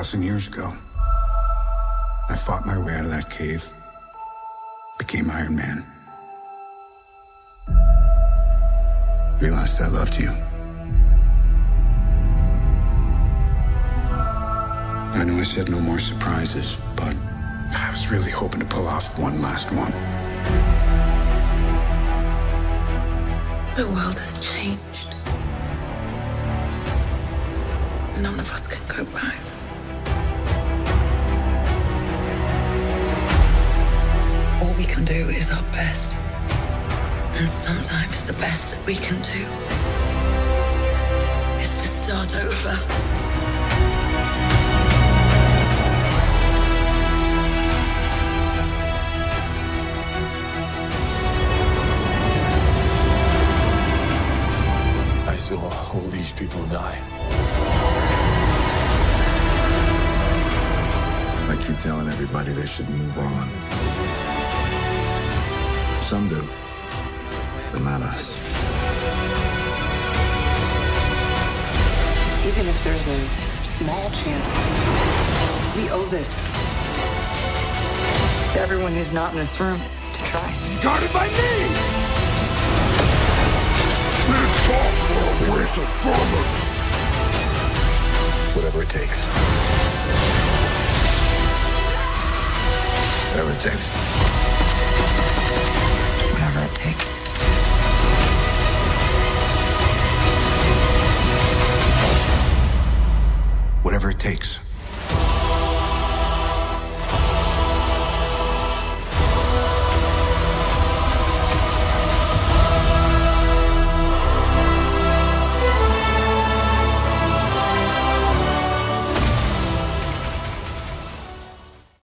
2,000 years ago. I fought my way out of that cave, became Iron Man. Realized I loved you. I know I said no more surprises, but I was really hoping to pull off one last one. The world has changed. None of us can go back. All we can do is our best. And sometimes the best that we can do is to start over. I saw all these people die. I keep telling everybody they should move on. Some do, but not us. Even if there's a small chance, we owe this to everyone who's not in this room to try. Guarded by me! Let's talk for a race of farmers! Whatever it takes. Whatever it takes. Whatever it takes. Whatever it takes.